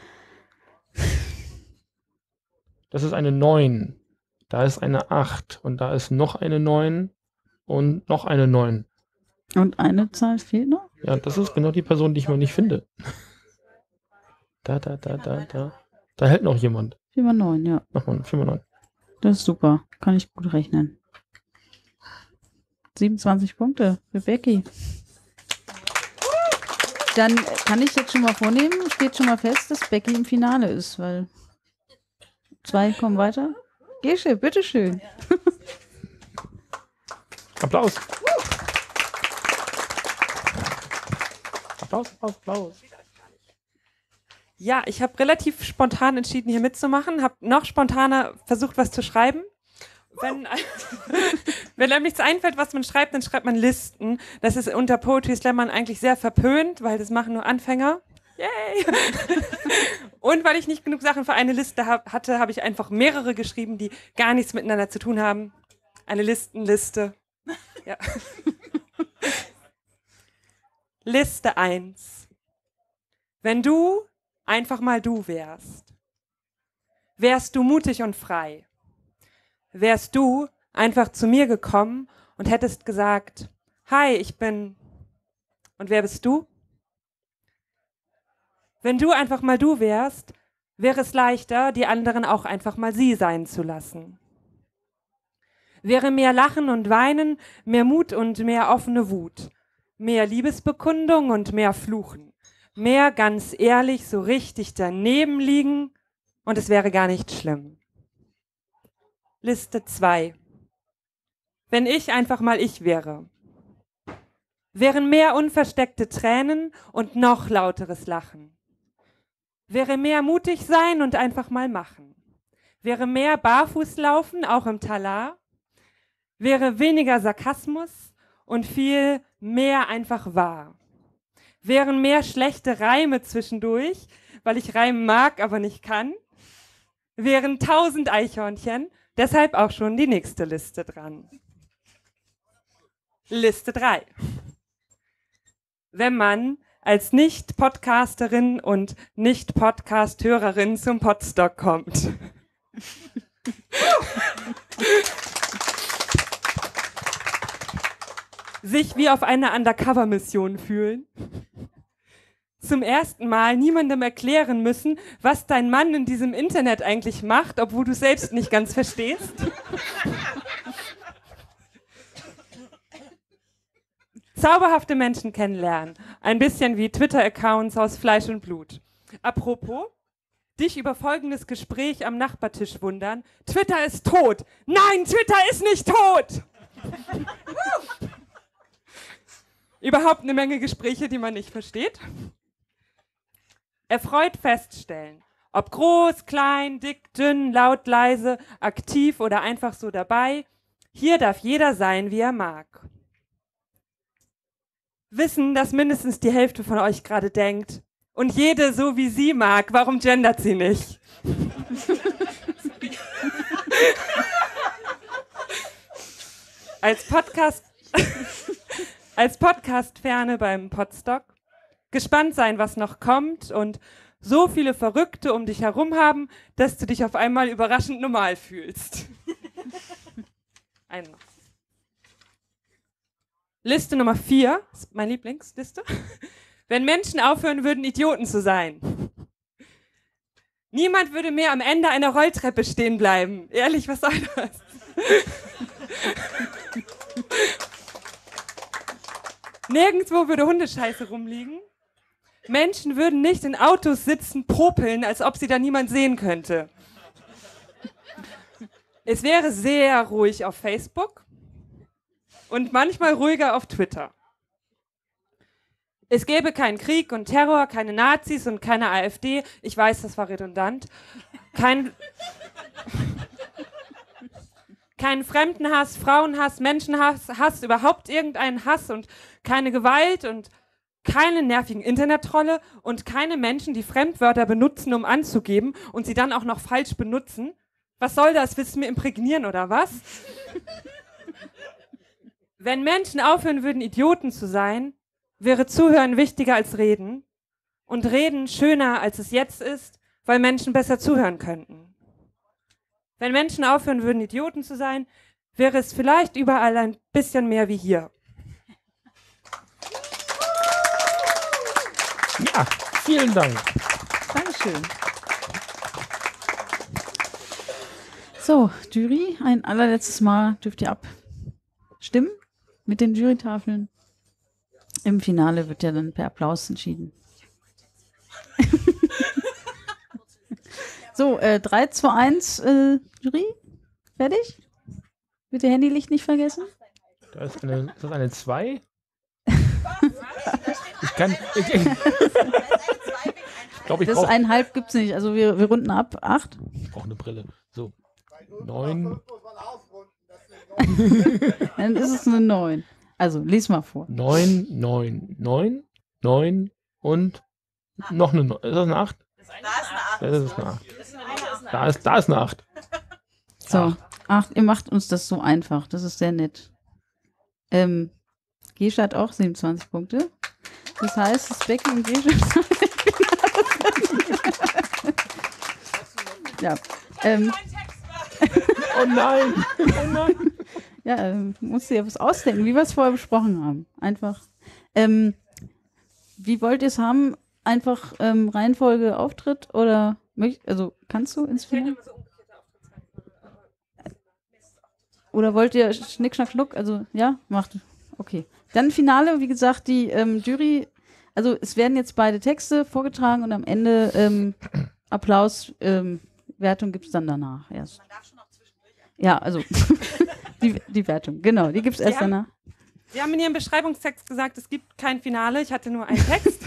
Das ist eine neun. Da ist eine acht. Und da ist noch eine neun. Und noch eine neun. Und eine Zahl fehlt noch? Ja, das ist genau die Person, die ich mal nicht finde. Da, da, da, da, da. Da hält noch jemand. vier mal neun, ja. Nochmal, vier mal neun. Das ist super. Kann ich gut rechnen. siebenundzwanzig Punkte für Becky. Dann kann ich jetzt schon mal vornehmen, steht schon mal fest, dass Becky im Finale ist, weil zwei kommen weiter. Gesche, bitteschön. Applaus. Applaus, Applaus, Applaus. Ja, ich habe relativ spontan entschieden, hier mitzumachen, habe noch spontaner versucht, was zu schreiben. Wenn, wenn einem nichts einfällt, was man schreibt, dann schreibt man Listen. Das ist unter Poetry Slammern eigentlich sehr verpönt, weil das machen nur Anfänger. Yay! Und weil ich nicht genug Sachen für eine Liste hab, hatte, habe ich einfach mehrere geschrieben, die gar nichts miteinander zu tun haben. Eine Listenliste. Ja. Liste eins. Wenn du einfach mal du wärst, wärst du mutig und frei. Wärst du einfach zu mir gekommen und hättest gesagt, hi, ich bin... Und wer bist du? Wenn du einfach mal du wärst, wäre es leichter, die anderen auch einfach mal sie sein zu lassen. Wäre mehr Lachen und Weinen, mehr Mut und mehr offene Wut, mehr Liebesbekundung und mehr Fluchen, mehr ganz ehrlich so richtig daneben liegen und es wäre gar nicht schlimm. Liste zwei. Wenn ich einfach mal ich wäre, wären mehr unversteckte Tränen und noch lauteres Lachen. Wäre mehr mutig sein und einfach mal machen. Wäre mehr barfuß laufen, auch im Talar. Wäre weniger Sarkasmus und viel mehr einfach wahr. Wären mehr schlechte Reime zwischendurch, weil ich reimen mag, aber nicht kann. Wären tausend Eichhörnchen, deshalb auch schon die nächste Liste dran. Liste drei. Wenn man als Nicht-Podcasterin und Nicht-Podcast-Hörerin zum Podstock kommt. sich wie auf einer Undercover-Mission fühlen. Zum ersten Mal niemandem erklären müssen, was dein Mann in diesem Internet eigentlich macht, obwohl du selbst nicht ganz verstehst. Zauberhafte Menschen kennenlernen. Ein bisschen wie Twitter-Accounts aus Fleisch und Blut. Apropos, dich über folgendes Gespräch am Nachbartisch wundern. Twitter ist tot. Nein, Twitter ist nicht tot. Überhaupt eine Menge Gespräche, die man nicht versteht. Erfreut feststellen, ob groß, klein, dick, dünn, laut, leise, aktiv oder einfach so dabei. Hier darf jeder sein, wie er mag. Wissen, dass mindestens die Hälfte von euch gerade denkt, und jede so wie sie mag, warum gendert sie nicht? Als Podcast, als Podcast-Ferne beim Podstock, gespannt sein, was noch kommt und so viele Verrückte um dich herum haben, dass du dich auf einmal überraschend normal fühlst. Einen noch. Liste Nummer vier, ist meine Lieblingsliste. Wenn Menschen aufhören würden, Idioten zu sein. Niemand würde mehr am Ende einer Rolltreppe stehen bleiben. Ehrlich, was soll das? Nirgendwo würde Hundescheiße rumliegen. Menschen würden nicht in Autos sitzen, popeln, als ob sie da niemand sehen könnte. Es wäre sehr ruhig auf Facebook und manchmal ruhiger auf Twitter. Es gäbe keinen Krieg und Terror, keine Nazis und keine AfD. Ich weiß, das war redundant. Kein, keinen Fremdenhass, Frauenhass, Menschenhass, Hass, überhaupt irgendeinen Hass und keine Gewalt und keine nervigen Internettrolle und keine Menschen, die Fremdwörter benutzen, um anzugeben und sie dann auch noch falsch benutzen. Was soll das? Willst du mir imprägnieren oder was? Wenn Menschen aufhören würden, Idioten zu sein, wäre Zuhören wichtiger als Reden und Reden schöner, als es jetzt ist, weil Menschen besser zuhören könnten. Wenn Menschen aufhören würden, Idioten zu sein, wäre es vielleicht überall ein bisschen mehr wie hier. Ja, vielen Dank. Dankeschön. So, Jury, ein allerletztes Mal dürft ihr abstimmen mit den Jurytafeln. Im Finale wird ja dann per Applaus entschieden. So, äh, drei, zwei, eins, äh, Jury, fertig? Bitte Handylicht nicht vergessen. Da ist eine, ist das eine zwei? Ich kann. Ich, ich, ich glaube, ich Das brauche. eineinhalb gibt's nicht. Also wir, wir runden ab. Acht. Ich brauche eine Brille. So. Neun. Dann ist es eine neun. Also, lies mal vor. Neun, neun, neun, neun und noch eine neun. Ist das eine acht? Das ist eine acht. Da ist, da ist eine acht. So, acht. Ihr macht uns das so einfach. Das ist sehr nett. Ähm, Gesche hat auch siebenundzwanzig Punkte. Das heißt, dass Becky und Gesche ja. Ähm, Oh nein! Oh nein! ja, ähm, musst du dir was ausdenken, wie wir es vorher besprochen haben. Einfach. Ähm, wie wollt ihr es haben? Einfach ähm, Reihenfolge Auftritt oder möcht, also kannst du ins Finale? Oder wollt ihr Schnick, Schnack, Schnuck? Also ja, macht. Okay. Dann Finale, wie gesagt, die ähm, Jury, also es werden jetzt beide Texte vorgetragen und am Ende ähm, Applaus, ähm, Wertung gibt es dann danach erst. Man darf schon noch zwischendurch. Ja, also die, die Wertung, genau, die gibt es erst Sie haben, danach. Sie haben in Ihrem Beschreibungstext gesagt, es gibt kein Finale, ich hatte nur einen Text.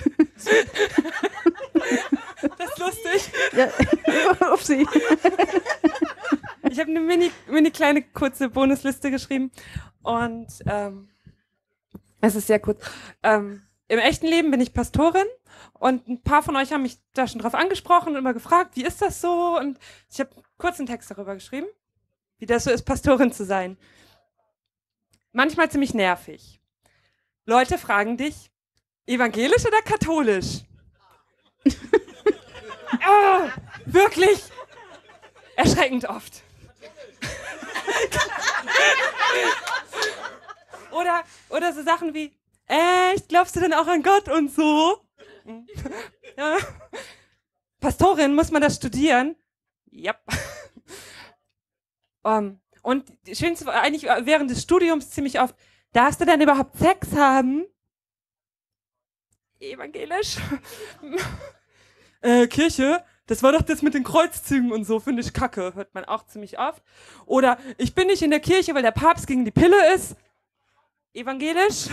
Das ist lustig. Ja, upsie. Ich habe eine mini, mini kleine kurze Bonusliste geschrieben und ähm, es ist sehr kurz. Ähm, Im echten Leben bin ich Pastorin und ein paar von euch haben mich da schon drauf angesprochen und immer gefragt, wie ist das so? Und ich habe kurz einen Text darüber geschrieben, wie das so ist, Pastorin zu sein. Manchmal ziemlich nervig. Leute fragen dich, evangelisch oder katholisch? Oh, wirklich erschreckend oft. Oder, oder so Sachen wie, echt, glaubst du denn auch an Gott und so? Ja. Pastorin, muss man das studieren? Ja. Um, und das Schönste war eigentlich während des Studiums ziemlich oft, darfst du denn überhaupt Sex haben? Evangelisch? äh, Kirche? Das war doch das mit den Kreuzzügen und so, finde ich kacke, hört man auch ziemlich oft. Oder, ich bin nicht in der Kirche, weil der Papst gegen die Pille ist. Evangelisch?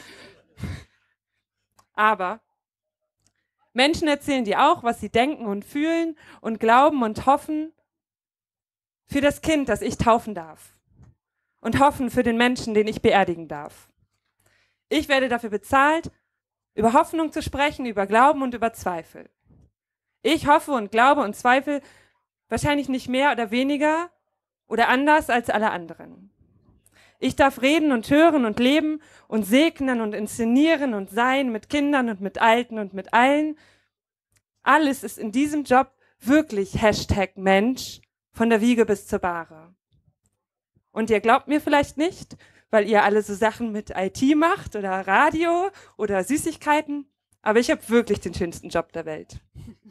Aber Menschen erzählen dir auch, was sie denken und fühlen und glauben und hoffen für das Kind, das ich taufen darf. Und hoffen für den Menschen, den ich beerdigen darf. Ich werde dafür bezahlt, über Hoffnung zu sprechen, über Glauben und über Zweifel. Ich hoffe und glaube und zweifle wahrscheinlich nicht mehr oder weniger oder anders als alle anderen. Ich darf reden und hören und leben und segnen und inszenieren und sein mit Kindern und mit Alten und mit allen. Alles ist in diesem Job wirklich Hashtag Mensch von der Wiege bis zur Bahre. Und ihr glaubt mir vielleicht nicht, weil ihr alle so Sachen mit I T macht oder Radio oder Süßigkeiten, aber ich habe wirklich den schönsten Job der Welt.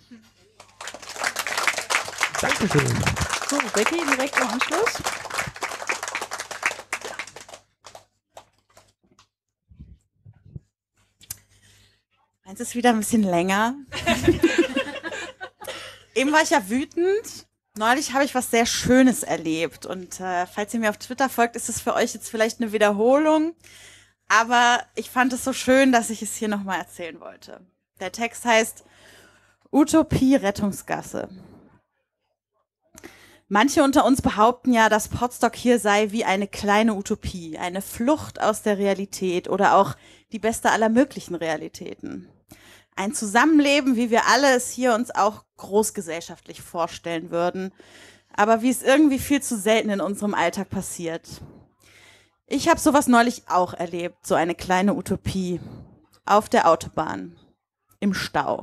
Dankeschön. So, Becky, direkt im Anschluss. Meins ist wieder ein bisschen länger. Eben war ich ja wütend. Neulich habe ich was sehr Schönes erlebt. Und äh, falls ihr mir auf Twitter folgt, ist es für euch jetzt vielleicht eine Wiederholung. Aber ich fand es so schön, dass ich es hier nochmal erzählen wollte. Der Text heißt Utopie Rettungsgasse. Manche unter uns behaupten ja, dass Potsdok hier sei wie eine kleine Utopie, eine Flucht aus der Realität oder auch die beste aller möglichen Realitäten. Ein Zusammenleben, wie wir alle es hier uns auch großgesellschaftlich vorstellen würden, aber wie es irgendwie viel zu selten in unserem Alltag passiert. Ich habe sowas neulich auch erlebt, so eine kleine Utopie, auf der Autobahn, im Stau.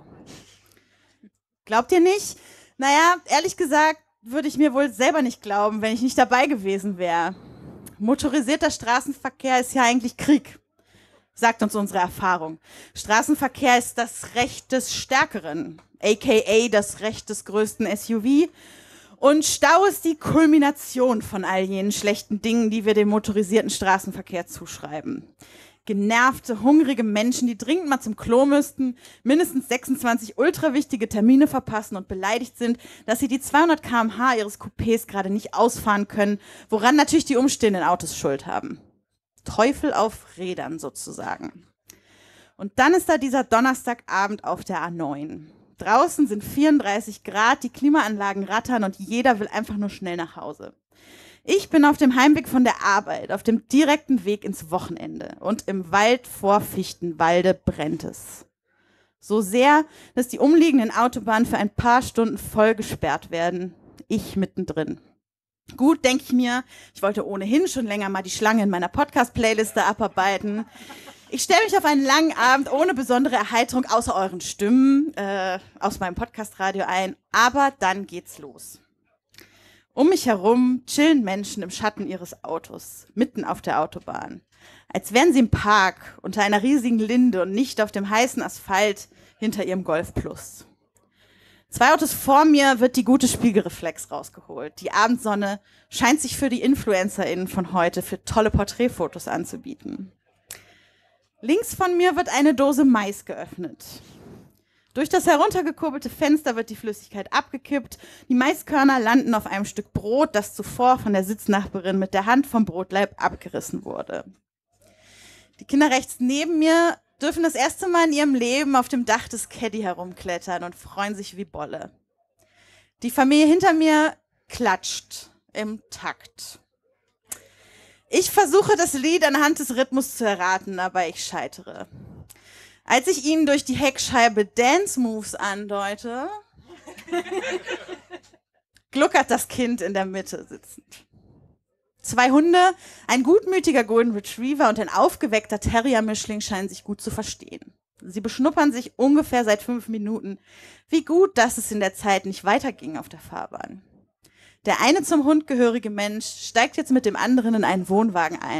Glaubt ihr nicht? Naja, ehrlich gesagt, würde ich mir wohl selber nicht glauben, wenn ich nicht dabei gewesen wäre. Motorisierter Straßenverkehr ist ja eigentlich Krieg, sagt uns unsere Erfahrung. Straßenverkehr ist das Recht des Stärkeren, aka das Recht des größten S U V. Und Stau ist die Kulmination von all jenen schlechten Dingen, die wir dem motorisierten Straßenverkehr zuschreiben. Genervte, hungrige Menschen, die dringend mal zum Klo müssten, mindestens sechsundzwanzig ultra wichtige Termine verpassen und beleidigt sind, dass sie die zweihundert Kilometer pro Stunde ihres Coupés gerade nicht ausfahren können, woran natürlich die umstehenden Autos Schuld haben. Teufel auf Rädern sozusagen. Und dann ist da dieser Donnerstagabend auf der A neun. Draußen sind vierunddreißig Grad, die Klimaanlagen rattern und jeder will einfach nur schnell nach Hause. Ich bin auf dem Heimweg von der Arbeit, auf dem direkten Weg ins Wochenende und im Wald vor Fichtenwalde brennt es. So sehr, dass die umliegenden Autobahnen für ein paar Stunden voll gesperrt werden. Ich mittendrin. Gut, denke ich mir, ich wollte ohnehin schon länger mal die Schlange in meiner Podcast-Playliste abarbeiten. Ich stelle mich auf einen langen Abend ohne besondere Erheiterung außer euren Stimmen äh, aus meinem Podcast-Radio ein, aber dann geht's los. Um mich herum chillen Menschen im Schatten ihres Autos, mitten auf der Autobahn. Als wären sie im Park, unter einer riesigen Linde und nicht auf dem heißen Asphalt hinter ihrem Golf Plus. Zwei Autos vor mir wird die gute Spiegelreflex rausgeholt. Die Abendsonne scheint sich für die InfluencerInnen von heute für tolle Porträtfotos anzubieten. Links von mir wird eine Dose Mais geöffnet. Durch das heruntergekurbelte Fenster wird die Flüssigkeit abgekippt. Die Maiskörner landen auf einem Stück Brot, das zuvor von der Sitznachbarin mit der Hand vom Brotleib abgerissen wurde. Die Kinder rechts neben mir dürfen das erste Mal in ihrem Leben auf dem Dach des Caddy herumklettern und freuen sich wie Bolle. Die Familie hinter mir klatscht im Takt. Ich versuche, das Lied anhand des Rhythmus zu erraten, aber ich scheitere. Als ich ihnen durch die Heckscheibe Dance Moves andeute, gluckert das Kind in der Mitte sitzend. Zwei Hunde, ein gutmütiger Golden Retriever und ein aufgeweckter Terrier-Mischling scheinen sich gut zu verstehen. Sie beschnuppern sich ungefähr seit fünf Minuten. Wie gut, dass es in der Zeit nicht weiterging auf der Fahrbahn. Der eine zum Hund gehörige Mensch steigt jetzt mit dem anderen in einen Wohnwagen ein.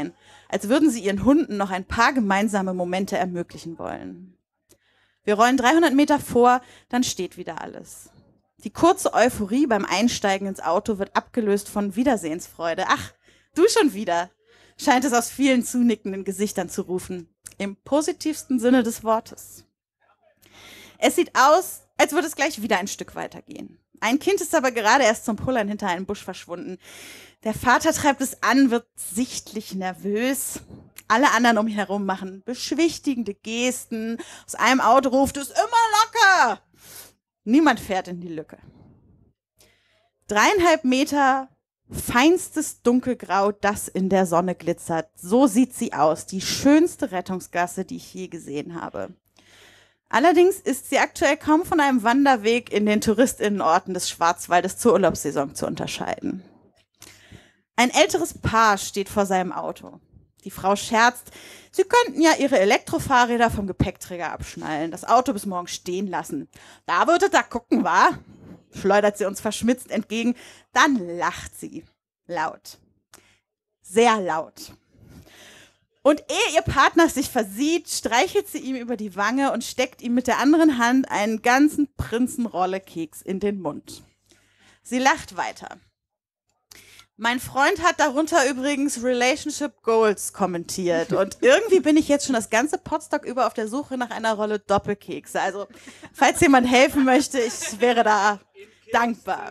als würden sie ihren Hunden noch ein paar gemeinsame Momente ermöglichen wollen. Wir rollen dreihundert Meter vor, dann steht wieder alles. Die kurze Euphorie beim Einsteigen ins Auto wird abgelöst von Wiedersehensfreude. Ach, du schon wieder, scheint es aus vielen zunickenden Gesichtern zu rufen. Im positivsten Sinne des Wortes. Es sieht aus, als würde es gleich wieder ein Stück weitergehen. Ein Kind ist aber gerade erst zum Pullern hinter einem Busch verschwunden. Der Vater treibt es an, wird sichtlich nervös. Alle anderen um ihn herum machen beschwichtigende Gesten. Aus einem Auto ruft es, immer locker! Niemand fährt in die Lücke. Dreieinhalb Meter feinstes Dunkelgrau, das in der Sonne glitzert. So sieht sie aus, die schönste Rettungsgasse, die ich je gesehen habe. Allerdings ist sie aktuell kaum von einem Wanderweg in den TouristInnenorten des Schwarzwaldes zur Urlaubssaison zu unterscheiden. Ein älteres Paar steht vor seinem Auto. Die Frau scherzt, sie könnten ja ihre Elektrofahrräder vom Gepäckträger abschnallen, das Auto bis morgen stehen lassen. Da würdet ihr gucken, wa? Schleudert sie uns verschmitzt entgegen, dann lacht sie. Laut. Sehr laut. Und ehe ihr Partner sich versieht, streichelt sie ihm über die Wange und steckt ihm mit der anderen Hand einen ganzen Prinzenrolle-Keks in den Mund. Sie lacht weiter. Mein Freund hat darunter übrigens Relationship Goals kommentiert und irgendwie bin ich jetzt schon das ganze Podstock über auf der Suche nach einer Rolle Doppelkekse. Also, falls jemand helfen möchte, ich wäre da dankbar.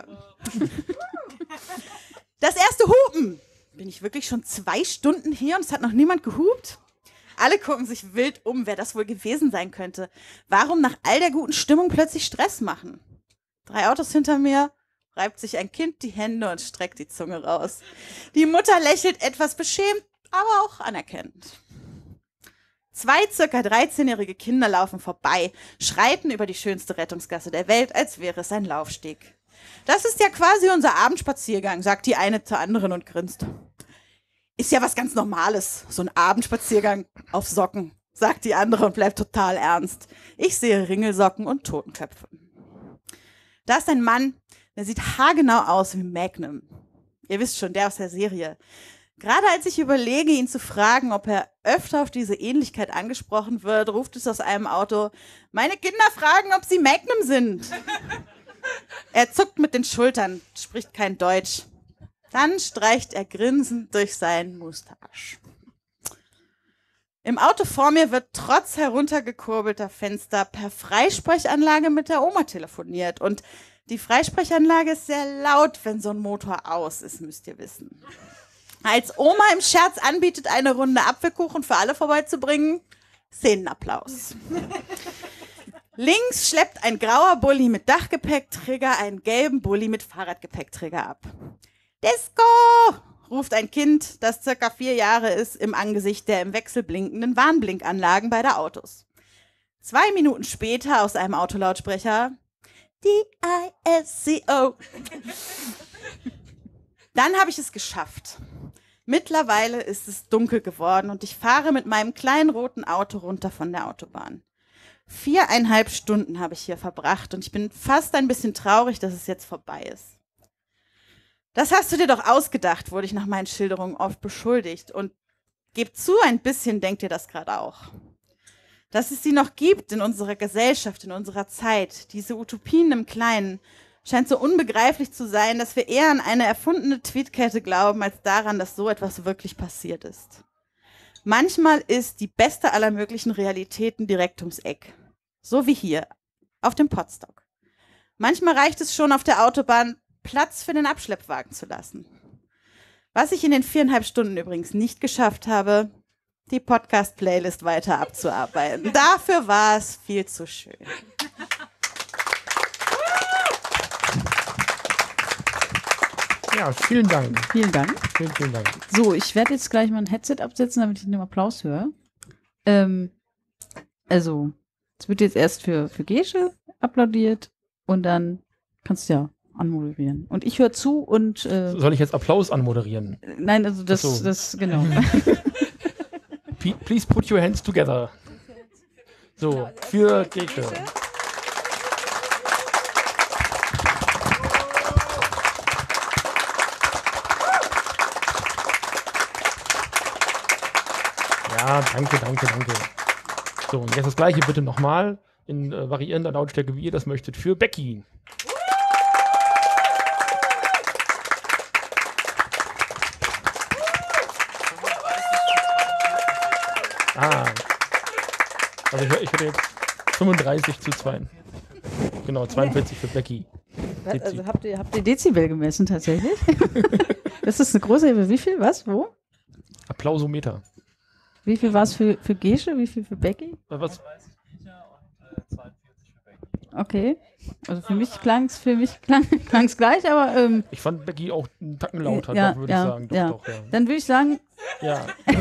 Das erste Hupen. Bin ich wirklich schon zwei Stunden hier und es hat noch niemand gehupt? Alle gucken sich wild um, wer das wohl gewesen sein könnte. Warum nach all der guten Stimmung plötzlich Stress machen? Drei Autos hinter mir, reibt sich ein Kind die Hände und streckt die Zunge raus. Die Mutter lächelt etwas beschämt, aber auch anerkennend. Zwei circa dreizehnjährige Kinder laufen vorbei, schreiten über die schönste Rettungsgasse der Welt, als wäre es ein Laufsteg. Das ist ja quasi unser Abendspaziergang, sagt die eine zur anderen und grinst. Ist ja was ganz Normales, so ein Abendspaziergang auf Socken, sagt die andere und bleibt total ernst. Ich sehe Ringelsocken und Totenköpfe. Da ist ein Mann, der sieht haargenau aus wie Magnum. Ihr wisst schon, der aus der Serie. Gerade als ich überlege, ihn zu fragen, ob er öfter auf diese Ähnlichkeit angesprochen wird, ruft es aus einem Auto, meine Kinder fragen, ob sie Magnum sind. Er zuckt mit den Schultern, spricht kein Deutsch. Dann streicht er grinsend durch seinen Moustache. Im Auto vor mir wird trotz heruntergekurbelter Fenster per Freisprechanlage mit der Oma telefoniert. Und die Freisprechanlage ist sehr laut, wenn so ein Motor aus ist, müsst ihr wissen. Als Oma im Scherz anbietet, eine Runde Apfelkuchen für alle vorbeizubringen, Szenenapplaus. Links schleppt ein grauer Bulli mit Dachgepäckträger einen gelben Bulli mit Fahrradgepäckträger ab. Disco! Ruft ein Kind, das circa vier Jahre ist, im Angesicht der im Wechsel blinkenden Warnblinkanlagen beider Autos. Zwei Minuten später aus einem Autolautsprecher D I S C O. Dann habe ich es geschafft. Mittlerweile ist es dunkel geworden und ich fahre mit meinem kleinen roten Auto runter von der Autobahn. Viereinhalb Stunden habe ich hier verbracht und ich bin fast ein bisschen traurig, dass es jetzt vorbei ist. Das hast du dir doch ausgedacht, wurde ich nach meinen Schilderungen oft beschuldigt. Und gebt zu, ein bisschen denkt ihr das gerade auch. Dass es sie noch gibt in unserer Gesellschaft, in unserer Zeit, diese Utopien im Kleinen, scheint so unbegreiflich zu sein, dass wir eher an eine erfundene Tweetkette glauben, als daran, dass so etwas wirklich passiert ist. Manchmal ist die beste aller möglichen Realitäten direkt ums Eck. So wie hier, auf dem Podstock. Manchmal reicht es schon, auf der Autobahn Platz für den Abschleppwagen zu lassen. Was ich in den viereinhalb Stunden übrigens nicht geschafft habe, die Podcast-Playlist weiter abzuarbeiten. Dafür war es viel zu schön. Ja, vielen Dank. Vielen Dank. Vielen, vielen Dank. So, ich werde jetzt gleich mal ein Headset absetzen, damit ich den Applaus höre. Ähm, also, es wird jetzt erst für, für Gesche applaudiert und dann kannst du ja anmoderieren. Und ich höre zu und äh, Soll ich jetzt Applaus anmoderieren? Nein, also das, Ach so. das genau. Please put your hands together. So, für Gesche. Ja, danke, danke, danke. So, und jetzt das gleiche bitte nochmal in äh, variierender Lautstärke, wie ihr das möchtet, für Becky. Ah. Also ich, ich hätte jetzt fünfunddreißig zu zwei. Genau, zweiundvierzig für Becky. Was, also habt ihr, habt ihr Dezibel gemessen tatsächlich? Das ist eine große Hilfe. Wie viel? Was? Wo? Applausometer. Wie viel war es für, für Gesche? Wie viel für Becky? Was? Okay. Also für mich klang es für mich klang, klang's gleich, aber ähm, Ich fand Becky auch einen Tacken lauter, ja, doch, würde ja, ich sagen. Doch, ja. doch, ja. Dann würde ich sagen, Ja.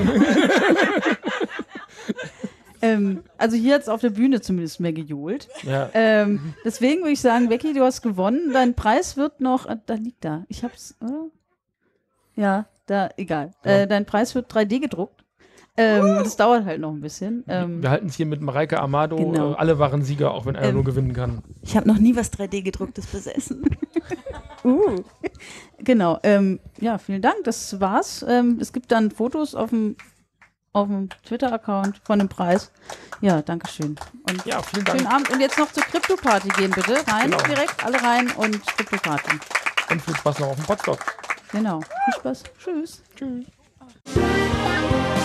ähm, also hier hat es auf der Bühne zumindest mehr gejohlt. Ja. Ähm, deswegen würde ich sagen, Becky, du hast gewonnen. Dein Preis wird noch, äh, da liegt da. Ich hab's, oder? Ja, da, egal. Ja. Äh, dein Preis wird drei D gedruckt. Ähm, das dauert halt noch ein bisschen. Ähm, Wir halten es hier mit Mareike Amado. Genau. Äh, alle waren Sieger, auch wenn einer Ähm, nur gewinnen kann. Ich habe noch nie was drei D gedrucktes besessen. uh. Genau. Ähm, ja, vielen Dank. Das war's. Ähm, es gibt dann Fotos auf dem auf dem Twitter-Account von dem Preis. Ja, danke schön. Und Ja, vielen Dank. schönen Abend. Und jetzt noch zur Krypto-Party gehen, bitte. Rein, Genau. direkt alle rein und Krypto-Party. Und viel Spaß noch auf dem Podstock. Genau. Viel Spaß. Tschüss. Tschüss.